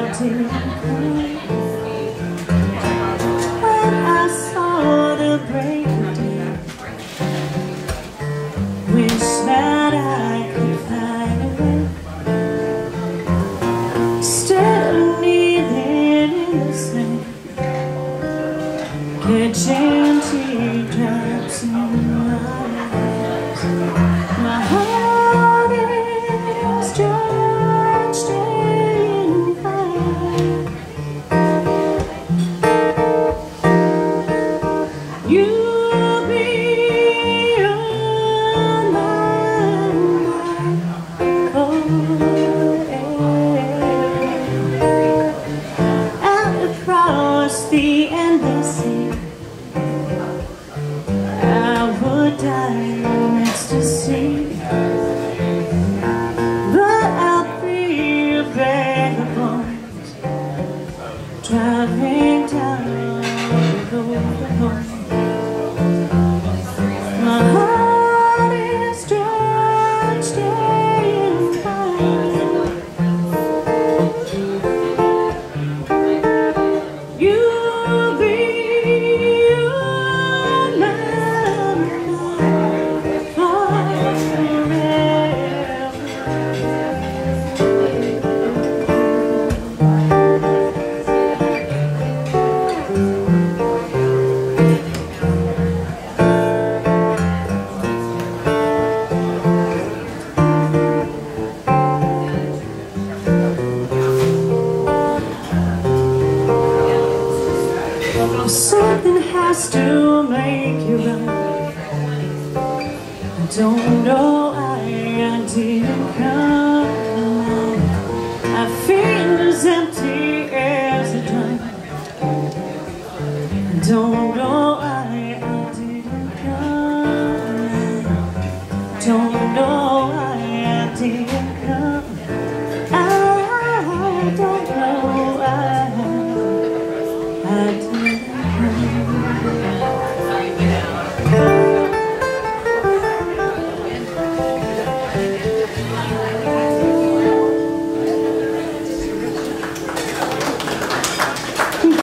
didn't come. When I saw the break of day, wish that I could fly away. Instead of kneeling in the sand, catching teardrops in my eyes. My heart is drenched in fire. You'll be on my mind forever. Out across the endless sea, I would die in ecstasy. But I'll be a bag of bones driving down the road. My heart is drenched in fire. You'll be on my mind forever. Something has to make you run. I don't know why I didn't come. I feel as empty as a drum. I don't know